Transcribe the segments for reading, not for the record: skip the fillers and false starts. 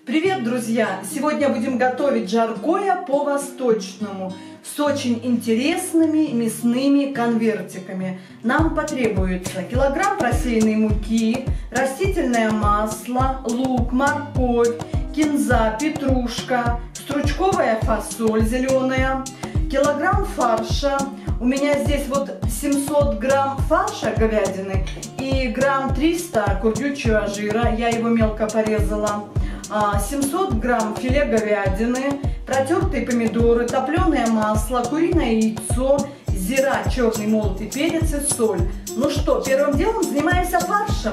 Привет, друзья! Сегодня будем готовить жаркое по-восточному с очень интересными мясными конвертиками. Нам потребуется килограмм просеянной муки, растительное масло, лук, морковь, кинза, петрушка, стручковая фасоль зеленая, килограмм фарша. У меня здесь вот 700 грамм фарша говядины и грамм 300 курдючего жира, я его мелко порезала. 700 грамм филе говядины, протертые помидоры, топленое масло, куриное яйцо, зира, черный молотый перец и соль. Ну что, первым делом занимаемся фаршем.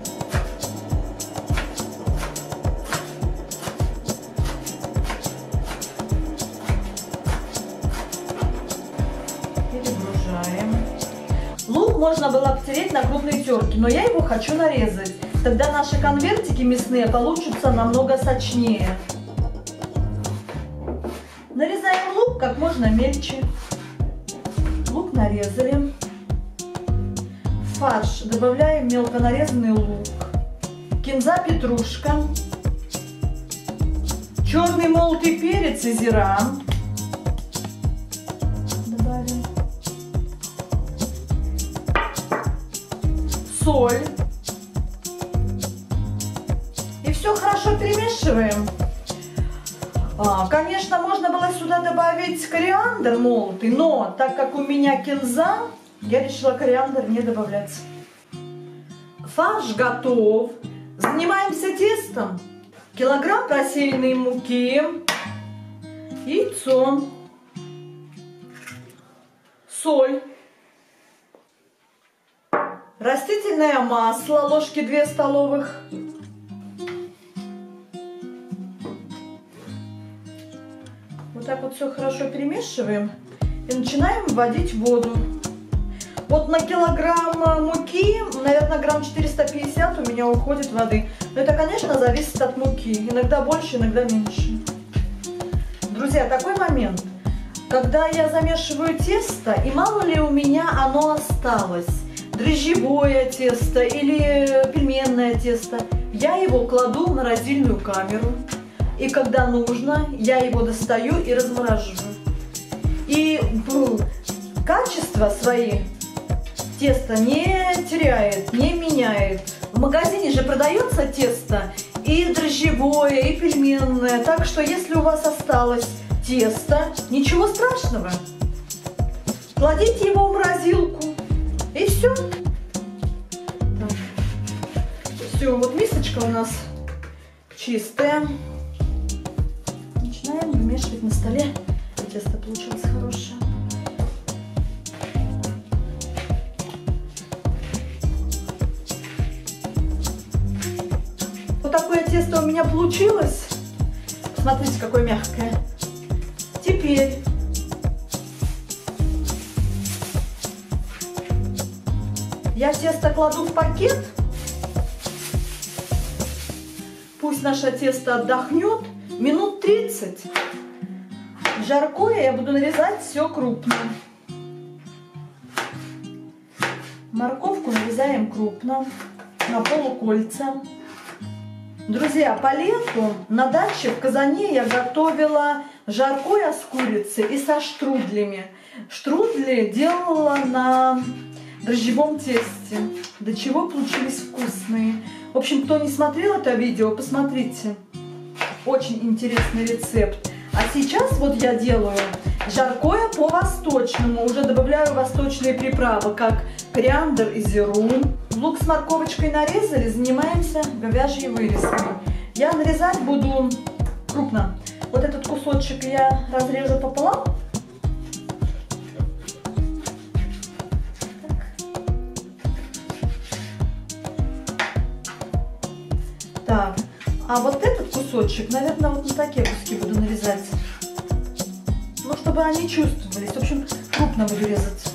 Перегружаем. Лук можно было потереть на крупной терке, но я его хочу нарезать. Тогда наши конвертики мясные получатся намного сочнее. Нарезаем лук как можно мельче. Лук нарезали. В фарш добавляем мелко нарезанный лук, кинза, петрушка, черный молотый перец и зира. Добавим. Соль. Все хорошо перемешиваем. Конечно, можно было сюда добавить кориандр молотый, но так как у меня кинза, я решила кориандр не добавлять. Фарш готов. Занимаемся тестом. Килограмм просеянной муки, яйцо, соль, растительное масло, ложки 2 столовых. Вот так вот все хорошо перемешиваем и начинаем вводить воду. Вот на килограмм муки, наверное, грамм 450 у меня уходит воды. Но это, конечно, зависит от муки. Иногда больше, иногда меньше. Друзья, такой момент. Когда я замешиваю тесто, и мало ли у меня оно осталось, дрожжевое тесто или пельменное тесто, я его кладу в морозильную камеру. И когда нужно, я его достаю и размораживаю. И качество свои тесто не теряет, не меняет. В магазине же продается тесто и дрожжевое, и пельменное. Так что если у вас осталось тесто, ничего страшного. Кладите его в морозилку. И все. Все, вот мисочка у нас чистая. Начинаем вымешивать на столе. Тесто получилось хорошее. Вот такое тесто у меня получилось. Смотрите, какое мягкое. Теперь я тесто кладу в пакет. Пусть наше тесто отдохнет. Минут 30. Жаркое я буду нарезать все крупно. Морковку нарезаем крупно, на полукольца. Друзья, по лету на даче в Казани я готовила жаркое с курицей и со штрудлями. Штрудли делала на дрожжевом тесте. До чего получились вкусные. В общем, кто не смотрел это видео, посмотрите. Очень интересный рецепт. А сейчас вот я делаю жаркое по-восточному. Уже добавляю восточные приправы, как кориандр и зиру. Лук с морковочкой нарезали, занимаемся говяжьей вырезкой. Я нарезать буду крупно. Вот этот кусочек я разрежу пополам. Так. А вот этот кусочек, наверное, вот на такие куски буду нарезать. Ну, чтобы они чувствовались. В общем, крупно буду резать.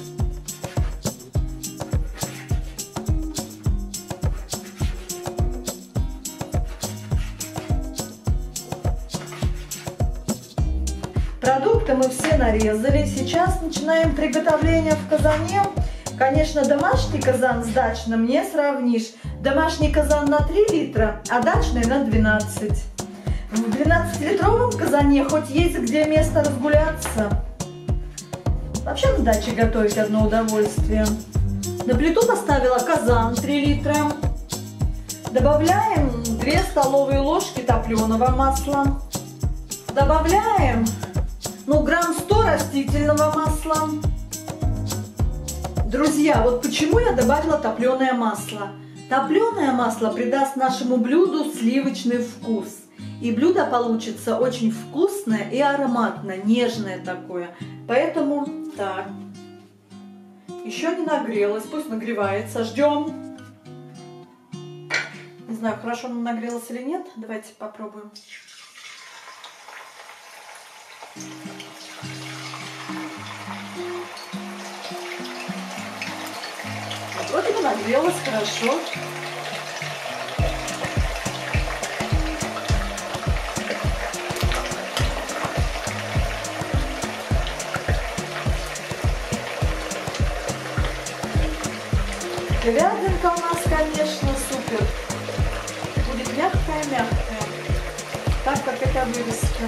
Продукты мы все нарезали. Сейчас начинаем приготовление в казане. Конечно, домашний казан с дачным не сравнишь. Домашний казан на 3 литра, а дачный на 12. В 12-литровом казане хоть есть где место разгуляться. Вообще на даче готовить одно удовольствие. На плиту поставила казан 3 литра. Добавляем 2 столовые ложки топленого масла. Добавляем, грамм 100 растительного масла. Друзья, вот почему я добавила топленое масло. Топленое масло придаст нашему блюду сливочный вкус. И блюдо получится очень вкусное и ароматное, нежное такое. Поэтому так. Еще не нагрелось, пусть нагревается. Ждем. Не знаю, хорошо она нагрелась или нет. Давайте попробуем. Вроде бы нагрелась хорошо. Говядинка у нас, конечно, супер. Будет мягкая-мягкая. Так, как это вырезка.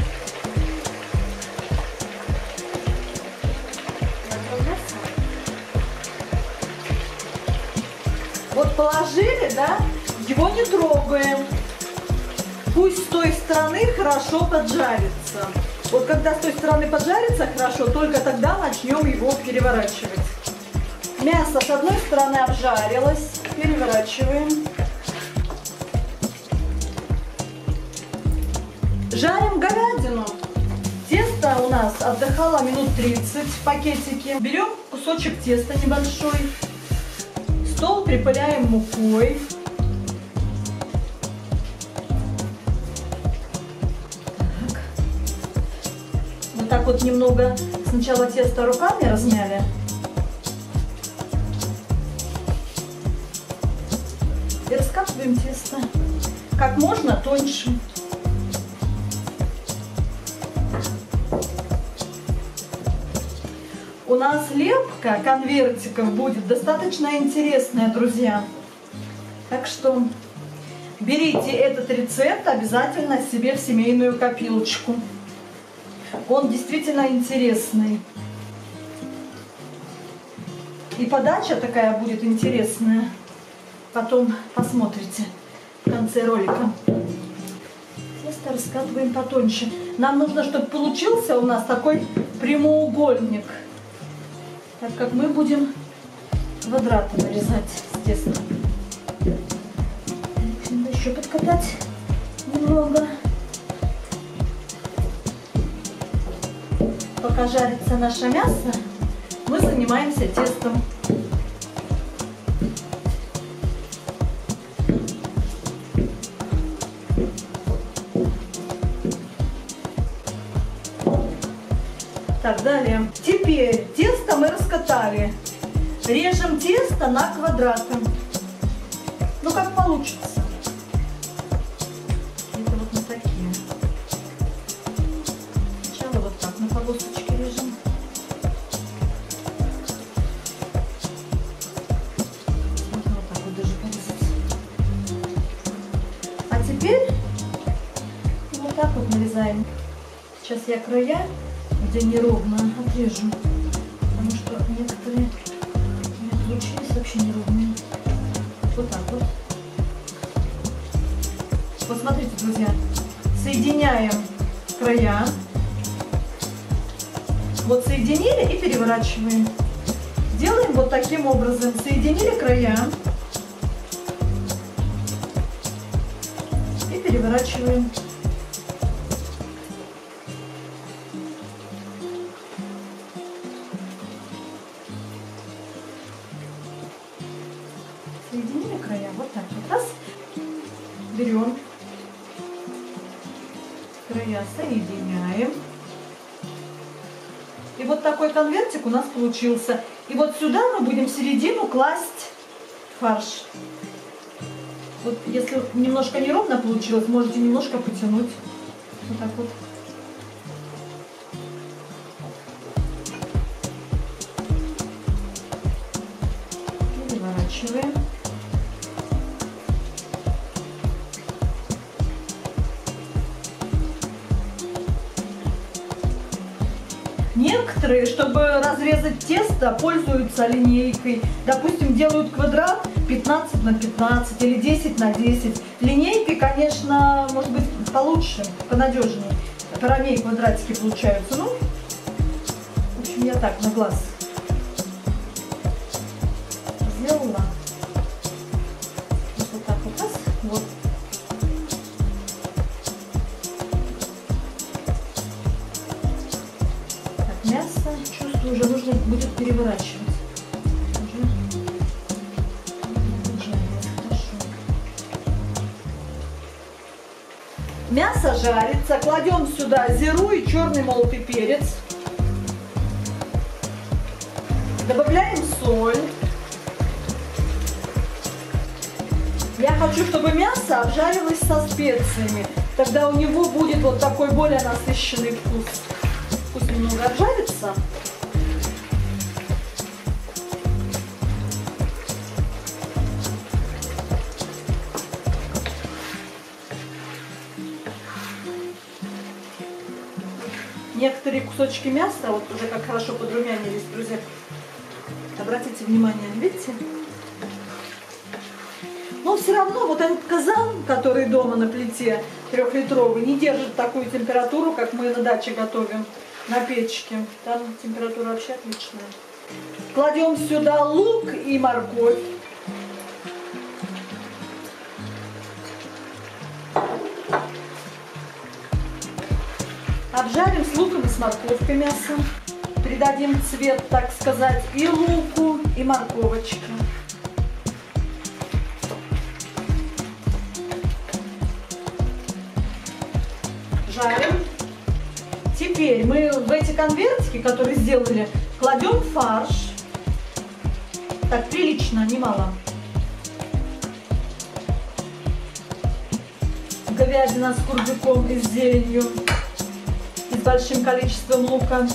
Вот положили, да? Его не трогаем. Пусть с той стороны хорошо поджарится. Вот когда с той стороны поджарится хорошо, только тогда начнем его переворачивать. Мясо с одной стороны обжарилось. Переворачиваем. Жарим говядину. Тесто у нас отдыхало минут 30 в пакетике. Берем кусочек теста небольшой. Стол припыляем мукой. Так. Вот так вот немного сначала тесто руками размяли. И раскатываем тесто как можно тоньше. У нас лепка конвертиков будет достаточно интересная, друзья. Так что берите этот рецепт обязательно себе в семейную копилочку. Он действительно интересный. И подача такая будет интересная. Потом посмотрите в конце ролика. Тесто раскатываем потоньше. Нам нужно, чтобы получился у нас такой прямоугольник. Так как мы будем квадраты нарезать с тестом. Надо еще подкатать немного. Пока жарится наше мясо, мы занимаемся тестом. Так, далее. Теперь тесто мы раскатали. Режем тесто на квадраты. Ну, как получится. Это вот на такие. Сначала вот так на полосочки режем. Можно вот так вот даже порезать. А теперь вот так вот нарезаем. Сейчас я края, где неровно, отрежу, потому что некоторые у меня получились вообще неровные. Вот так вот. Вот смотрите, друзья, соединяем края. Вот соединили и переворачиваем. Делаем вот таким образом. Соединили края и переворачиваем. Соединили края, вот так вот. Раз. Берем края, соединяем. И вот такой конвертик у нас получился. И вот сюда мы будем в середину класть фарш. Вот если немножко неровно получилось, можете немножко потянуть. Вот так вот. Переворачиваем. Некоторые, чтобы разрезать тесто, пользуются линейкой. Допустим, делают квадрат 15 на 15 или 10 на 10. Линейкой, конечно, может быть получше, понадежнее. Поровнее квадратики получаются. Ну, в общем, я так на глаз сделала. Вот так вот раз. Вот. Так, мясо, чувствую, уже нужно будет переворачивать. Мясо жарится, кладем сюда зиру и черный молотый перец. Добавляем соль. Я хочу, чтобы мясо обжарилось со специями. Тогда у него будет вот такой более насыщенный вкус. Пусть немного обжарится. Некоторые кусочки мяса вот уже как хорошо подрумянились, друзья. Обратите внимание, видите? Но все равно вот этот казан, который дома на плите 3-литровый, не держит такую температуру, как мы на даче готовим на печке. Там температура вообще отличная. Кладем сюда лук и морковь. Обжарим с луком и с морковкой мясо. Придадим цвет, так сказать, и луку, и морковочке. Жарим. Теперь мы в эти конвертики, которые сделали, кладем фарш. Так, прилично, немало. Говядина с курдюком и с зеленью. И с большим количеством лука.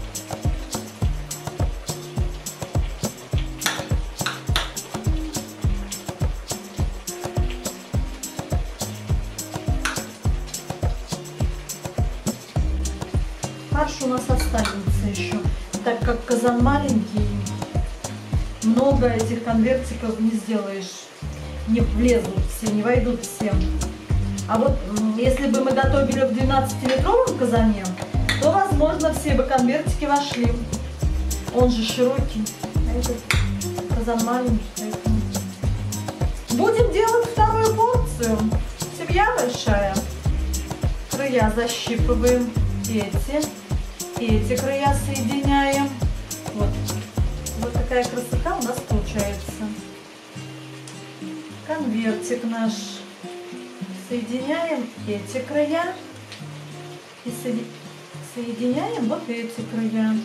Фарш у нас останется еще, так как казан маленький, много этих конвертиков не сделаешь, не влезут все, не войдут все. А вот если бы мы готовили в 12-литровом казане, то, возможно, все бы конвертики вошли. Он же широкий, а этот казан маленький. Поэтому. Будем делать вторую порцию. Семья большая. Края защипываем. Эти края соединяем. Вот такая красота у нас получается. Конвертик наш. Соединяем эти края и соединяем вот эти края.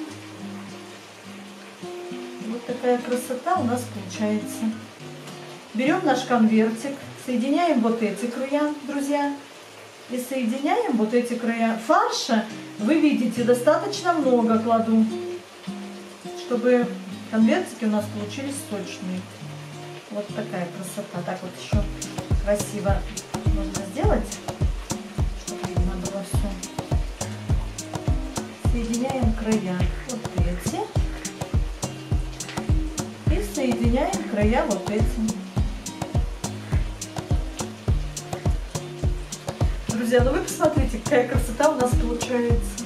Вот такая красота у нас получается. Берем наш конвертик, соединяем вот эти края, друзья, и соединяем вот эти края. Фарша, вы видите, достаточно много кладу, чтобы конвертики у нас получились сочные. Вот такая красота. Так вот еще красиво нужно сделать, чтобы видно было все. Соединяем края вот эти и соединяем края вот эти. Друзья, ну вы посмотрите, какая красота у нас получается.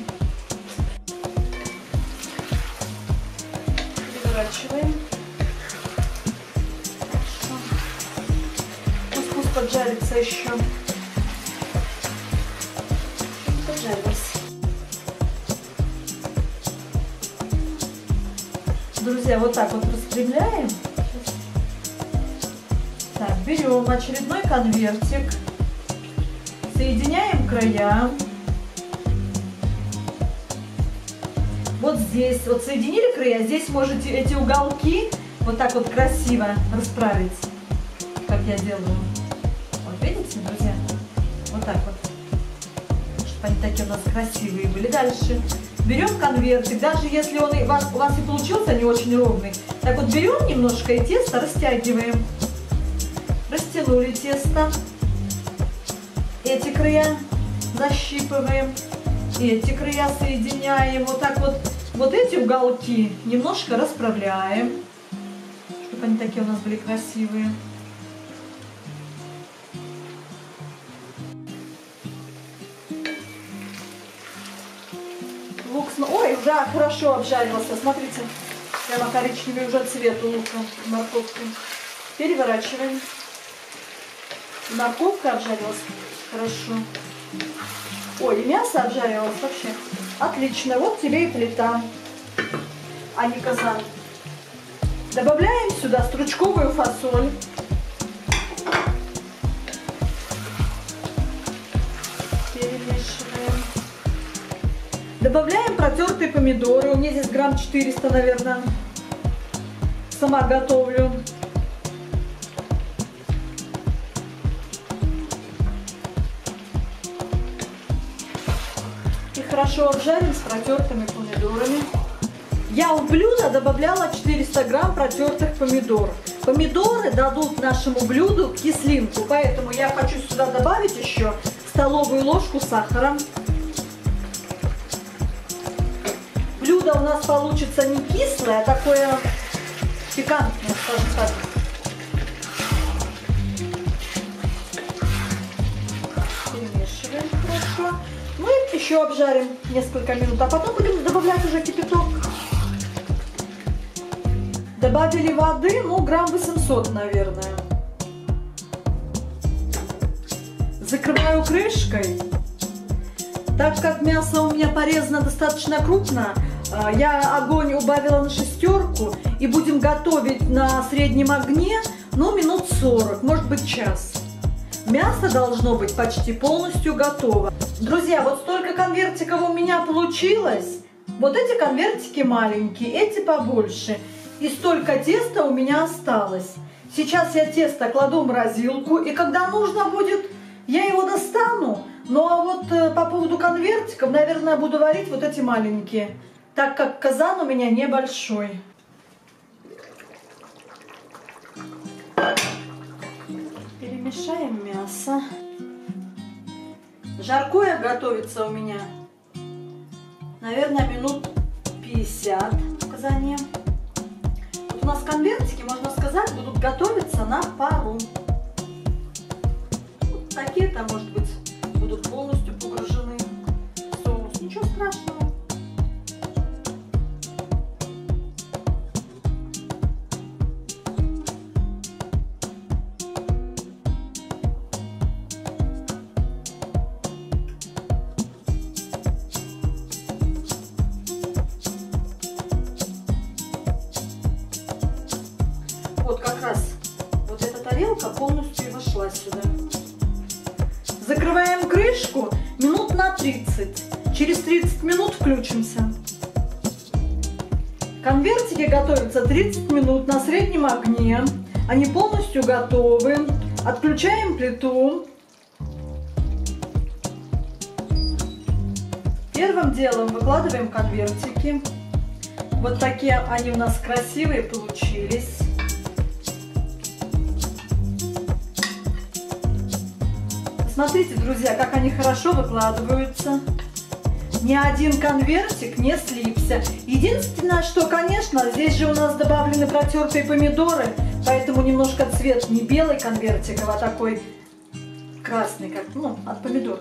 Переворачиваем. Пусть поджарится еще. Поджарилось. Друзья, вот так вот распрямляем. Так, берем очередной конвертик. Соединяем края. Вот здесь, вот соединили края, здесь можете эти уголки вот так вот красиво расправить, как я делаю. Вот видите, друзья? Вот так вот. Чтобы они такие у нас красивые были. Дальше берем конвертик, даже если он у вас и получился не очень ровный. Так вот берем немножко и тесто растягиваем. Растянули тесто. Эти края защипываем. эти края соединяем. Вот так вот эти уголки немножко расправляем, чтобы они такие у нас были красивые. Лук, ой, уже хорошо обжарился, смотрите, прямо коричневый уже цвет у лука, морковки. Переворачиваем. Морковка обжарилась хорошо. Ой, и мясо обжарилось вообще. Отлично, вот тебе и плита, а не казан. Добавляем сюда стручковую фасоль. Перемешиваем. Добавляем протертые помидоры. У меня здесь грамм 400, наверное. Сама готовлю. И хорошо обжарим с протертыми помидорами. Я в блюдо добавляла 400 грамм протертых помидор. Помидоры дадут нашему блюду кислинку, поэтому я хочу сюда добавить еще столовую ложку сахара. Блюдо у нас получится не кислое, а такое пикантное, скажем так. Перемешиваем хорошо. Ну и еще обжарим несколько минут, а потом будем добавлять уже кипяток. Добавили воды, ну, грамм 800, наверное. Закрываю крышкой. Так как мясо у меня порезано достаточно крупно, я огонь убавила на 6 и будем готовить на среднем огне, ну, минут 40, может быть, час. Мясо должно быть почти полностью готово. Друзья, вот столько конвертиков у меня получилось. Вот эти конвертики маленькие, эти побольше. И столько теста у меня осталось. Сейчас я тесто кладу в морозилку, и когда нужно будет, я его достану. Ну а вот по поводу конвертиков, наверное, буду варить вот эти маленькие, так как казан у меня небольшой. Перемешаем мясо. Жаркое готовится у меня, наверное, минут 50 в казане. У нас конвертики, можно сказать, будут готовиться на пару. Вот такие-то, может быть, будут полностью погружены в соус. Ничего страшного. Вот как раз вот эта тарелка полностью вошла сюда. Закрываем крышку минут на 30. Через 30 минут включимся. Конвертики готовятся 30 минут на среднем огне. Они полностью готовы. Отключаем плиту. Первым делом выкладываем конвертики. Вот такие они у нас красивые получились. Смотрите, друзья, как они хорошо выкладываются. Ни один конвертик не слипся. Единственное, что, конечно, здесь же у нас добавлены протертые помидоры, поэтому немножко цвет не белый конвертиков, а такой красный, как, ну, от помидор.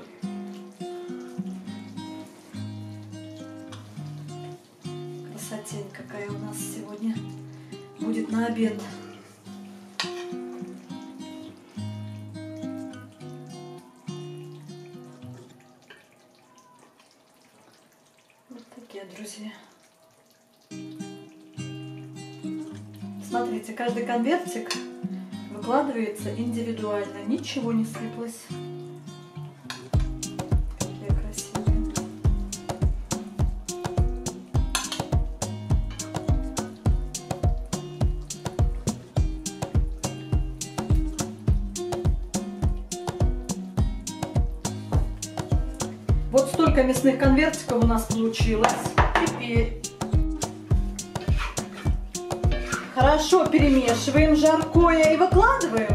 Красотень какая у нас сегодня будет на обед. Друзья, смотрите, каждый конвертик выкладывается индивидуально, ничего не слиплось. Какие красивые. Вот столько мясных конвертиков у нас получилось. Теперь хорошо перемешиваем жаркое и выкладываем.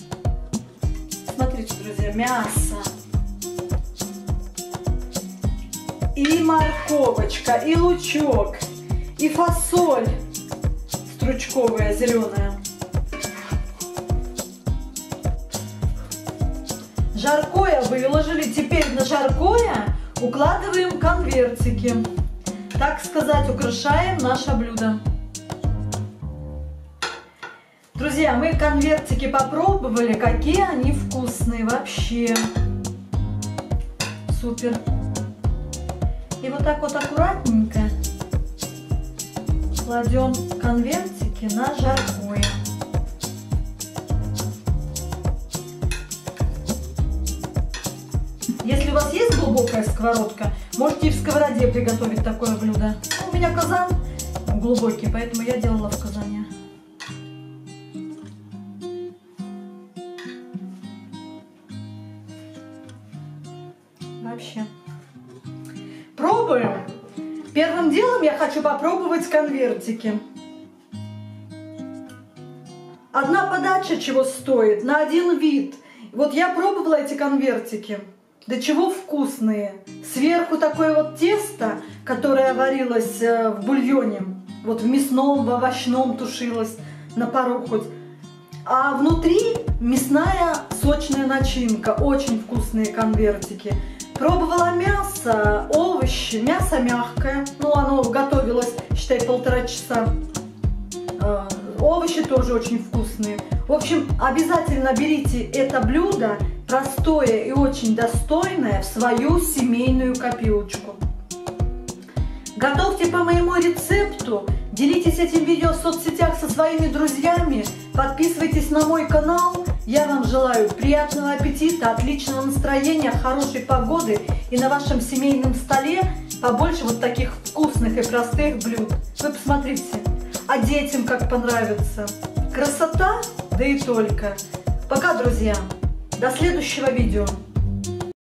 Смотрите, друзья, мясо. и морковочка, и лучок, и фасоль стручковая, зеленая. Жаркое выложили, теперь на жаркое укладываем конвертики. Так сказать, украшаем наше блюдо. Друзья, мы конвертики попробовали, какие они вкусные вообще. Супер. И вот так вот аккуратненько кладем конвертики на жаркое. Если у вас есть глубокая сковородка, можете и в сковороде приготовить такое блюдо. У меня казан глубокий, поэтому я делала в казане. Вообще. Пробуем. Первым делом я хочу попробовать конвертики. Одна подача чего стоит? На один вид. Вот я пробовала эти конвертики. Да чего вкусные. Сверху такое вот тесто, которое варилось в бульоне. Вот в мясном, в овощном тушилось на пару хоть. А внутри мясная сочная начинка. Очень вкусные конвертики. Пробовала мясо, овощи. Мясо мягкое. Ну, оно готовилось, считай, 1,5 часа. Овощи тоже очень вкусные. В общем, обязательно берите это блюдо, простое и очень достойное, в свою семейную копилочку. Готовьте по моему рецепту, делитесь этим видео в соцсетях со своими друзьями, подписывайтесь на мой канал. Я вам желаю приятного аппетита, отличного настроения, хорошей погоды и на вашем семейном столе побольше вот таких вкусных и простых блюд. Вы посмотрите, а детям как понравится. Красота, да и только. Пока, друзья. До следующего видео.